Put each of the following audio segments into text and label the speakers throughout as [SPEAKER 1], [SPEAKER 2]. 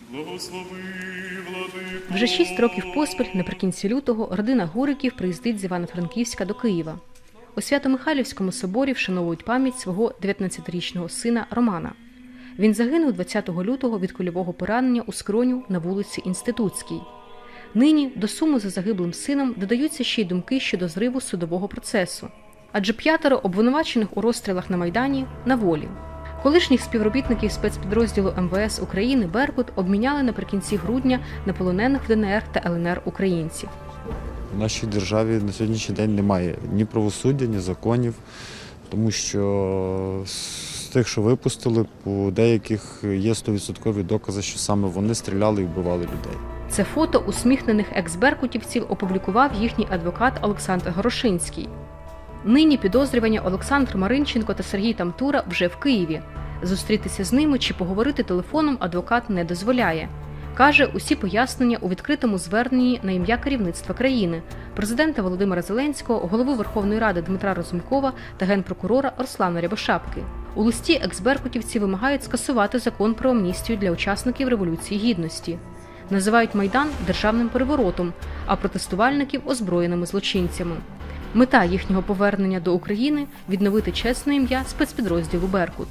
[SPEAKER 1] Вже 6 років поспіль наприкінці лютого родина Гуриків приїздить з Івано-Франківська до Києва. У Свято-Михайлівському соборі вшановують пам'ять свого 19-річного сина Романа. Він загинув 20 лютого від кульового поранення у скроню на вулиці Інститутській. Нині до суму за загиблим сином додаються ще й думки щодо зриву судового процесу. Адже 5 обвинувачених у розстрілах на Майдані на волі. Колишніх співробітників спецпідрозділу МВС України «Беркут» обміняли наприкінці грудня на полонених в ДНР та ЛНР українців.
[SPEAKER 2] В нашій державі на сьогоднішній день немає ні правосуддя, ні законів, тому що з тих, що випустили, у деяких є 100% докази, що саме вони стріляли і вбивали людей.
[SPEAKER 1] Це фото усміхнених екс-беркутівців опублікував їхній адвокат Олександр Горошинський. Нині підозрювані Олександр Маринченко та Сергій Тамтура вже в Києві. Зустрітися з ними чи поговорити телефоном адвокат не дозволяє. Каже, усі пояснення у відкритому зверненні на ім'я керівництва країни, президента Володимира Зеленського, голови Верховної Ради Дмитра Разумкова та генпрокурора Руслана Рябошапки. У листі екс-беркутівці вимагають скасувати закон про амністію для учасників Революції Гідності. Називають Майдан державним переворотом, а протестувальників – озброєними злочинцями. Мета їхнього повернення до України – відновити чесне ім'я спецпідрозділу «Беркут».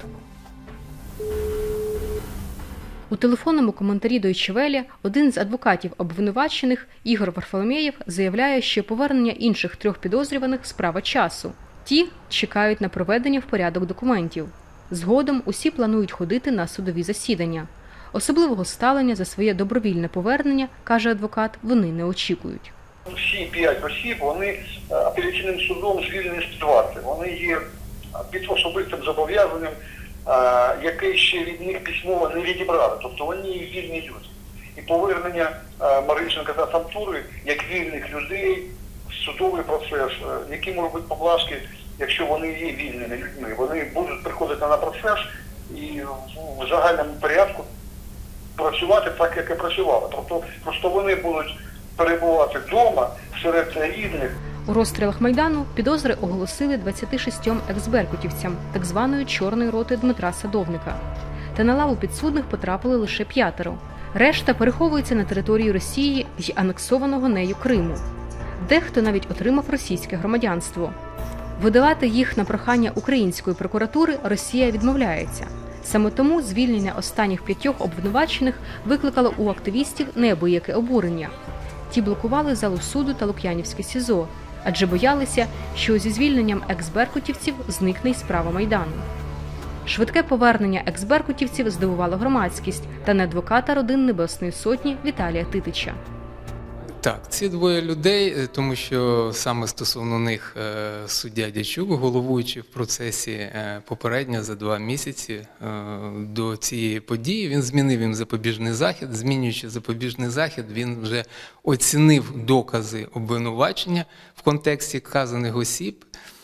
[SPEAKER 1] У телефонному коментарі Deutsche Welle один з адвокатів обвинувачених, Ігор Варфоломєєв, заявляє, що повернення інших 3 підозрюваних – справа часу. Ті чекають на проведення в порядок документів. Згодом усі планують ходити на судові засідання. Особливого ставлення за своє добровільне повернення, каже адвокат, вони не очікують.
[SPEAKER 3] Всі 5 осіб, вони апеляційним судом звільнені з варти. Вони є під особистим зобов'язанням, яке ще від них письмово не відібрали. Тобто вони є вільні люди. І повернення Маринченка та Тамтури як вільних людей в судовий процес, які можуть бути поблажки, якщо вони є вільними людьми. Вони будуть приходити на процес і в загальному порядку працювати так, як і працювали. Тобто просто вони будуть перебувати вдома серед рідних.
[SPEAKER 1] У розстрілах Майдану підозри оголосили 26 екс-беркутівцям так званої «чорної роти» Дмитра Садовника. Та на лаву підсудних потрапили лише 5. Решта переховується на території Росії й анексованого нею Криму. Дехто навіть отримав російське громадянство. Видавати їх на прохання української прокуратури Росія відмовляється. Саме тому звільнення останніх 5 обвинувачених викликало у активістів неабияке обурення. Ті блокували залу суду та Лук'янівське СІЗО, адже боялися, що зі звільненням екс-беркутівців зникне й справа Майдану. Швидке повернення екс-беркутівців здивувало громадськість та не адвоката родин Небесної Сотні Віталія Титича.
[SPEAKER 4] Так, ці 2 людей, тому що саме стосовно них суддя Дячук, головуючий в процесі попередньо за 2 місяці до цієї події, він змінив їм запобіжний захід. Змінюючи запобіжний захід, він вже оцінив докази обвинувачення в контексті вказаних осіб,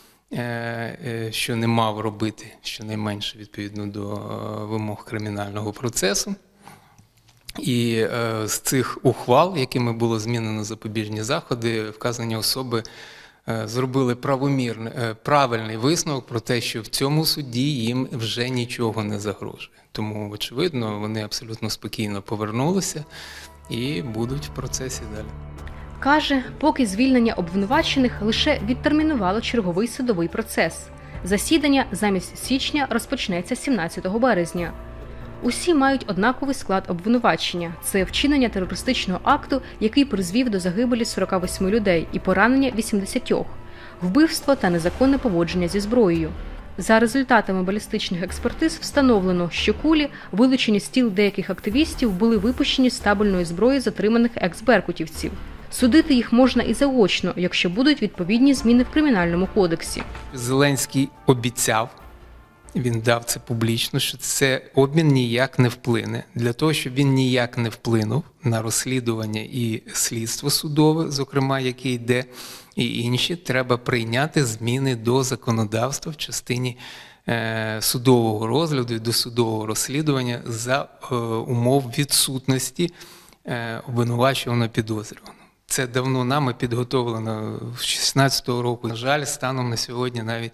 [SPEAKER 4] що не мав робити щонайменше відповідно до вимог кримінального процесу. І з цих ухвал, якими було змінено запобіжні заходи, вказані особи зробили правильний висновок про те, що в цьому суді їм вже нічого не загрожує. Тому, очевидно, вони абсолютно спокійно повернулися і будуть в процесі далі.
[SPEAKER 1] Каже, поки звільнення обвинувачених лише відтермінувало черговий судовий процес. Засідання замість січня розпочнеться 17 березня. Усі мають однаковий склад обвинувачення – це вчинення терористичного акту, який призвів до загибелі 48 людей і поранення 80, вбивство та незаконне поводження зі зброєю. За результатами балістичних експертиз встановлено, що кулі, вилучені з тіл деяких активістів, були випущені з табельної зброї затриманих екс-беркутівців. Судити їх можна і заочно, якщо будуть відповідні зміни в Кримінальному кодексі.
[SPEAKER 4] Зеленський обіцяв, він дав це публічно, що це обмін ніяк не вплине. Для того, щоб він ніяк не вплинув на розслідування і слідство судове, зокрема, яке йде, і інші, треба прийняти зміни до законодавства в частині судового розгляду і досудового розслідування за умов відсутності обвинувачуваного підозрюваного. Це давно нами підготовлено з 2016 року. На жаль, станом на сьогодні навіть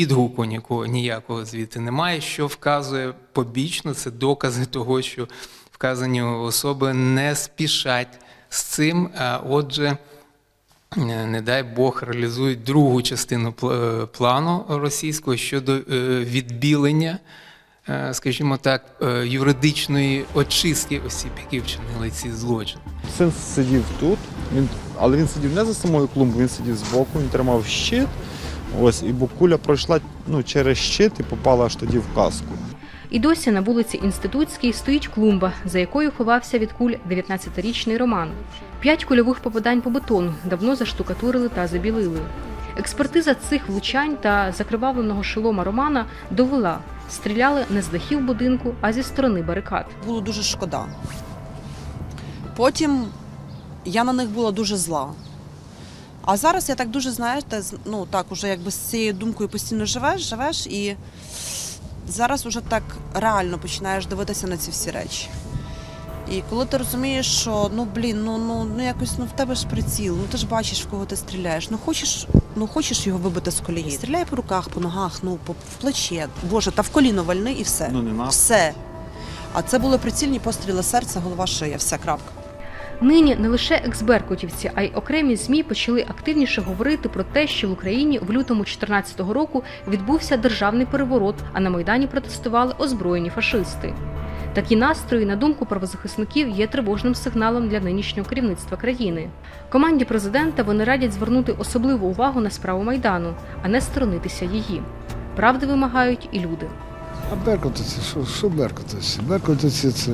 [SPEAKER 4] відгуку ніякого звідти немає, що вказує побічно, це докази того, що вказані особи не спішать з цим, а отже, не дай Бог, реалізують другу частину плану російського щодо відбілення, скажімо так, юридичної очистки осіб, які вчинили ці злочини.
[SPEAKER 2] Син сидів тут, але він сидів не за самою клумбою, він сидів збоку, він тримав щит, ось, і бо куля пройшла через щит і попала аж тоді в каску.
[SPEAKER 1] І досі на вулиці Інститутській стоїть клумба, за якою ховався від куль 19-річний Роман. 5 кульових попадань по бетону давно заштукатурили та забілили. Експертиза цих влучань та закривавленого шолома Романа довела – стріляли не з дахів будинку, а зі сторони барикад.
[SPEAKER 5] Було дуже шкода. Потім я на них була дуже зла. А зараз я так дуже, знаєте, ну так уже якби з цією думкою постійно живеш і зараз уже так реально починаєш дивитися на ці всі речі. І коли ти розумієш, що якось в тебе ж приціл, ти ж бачиш, в кого ти стріляєш, хочеш його вибити з колії. Стріляй по руках, по ногах, в плече, Боже, та в коліно вальни і все.
[SPEAKER 2] Ну, не нас.
[SPEAKER 5] Все. А це були прицільні постріли серця, голова, шия, вся, крапка.
[SPEAKER 1] Нині не лише екс-беркутівці, а й окремі ЗМІ почали активніше говорити про те, що в Україні в лютому 2014 року відбувся державний переворот, а на Майдані протестували озброєні фашисти. Такі настрої, на думку правозахисників, є тривожним сигналом для нинішнього керівництва країни. Команді президента вони радять звернути особливу увагу на справу Майдану, а не сторонитися її. Правди вимагають і люди.
[SPEAKER 6] А беркутівці, що беркутівці? Беркутівці – це...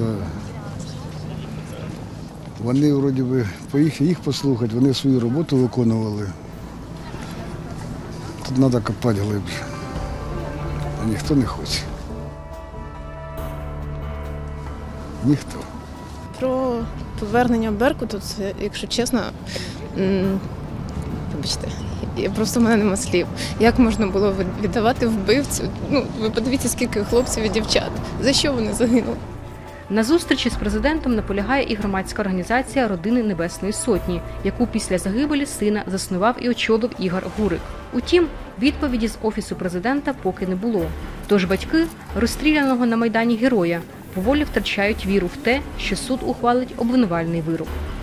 [SPEAKER 6] Вони, вроді би, поїхали їх послухати, вони свою роботу виконували. Тут треба копати глибше, а ніхто не хоче. Ніхто.
[SPEAKER 7] Про повернення Беркуту, це, якщо чесно, вибачте, просто в мене нема слів. Як можна було віддавати вбивцю? Ви подивіться, скільки хлопців і дівчат. За що вони загинули?
[SPEAKER 1] На зустрічі з президентом наполягає і громадська організація «Родини Небесної Сотні», яку після загибелі сина заснував і очолив Ігор Гурик. Утім, відповіді з Офісу президента поки не було. Тож батьки розстріляного на Майдані героя поволі втрачають віру в те, що суд ухвалить обвинувальний вирок.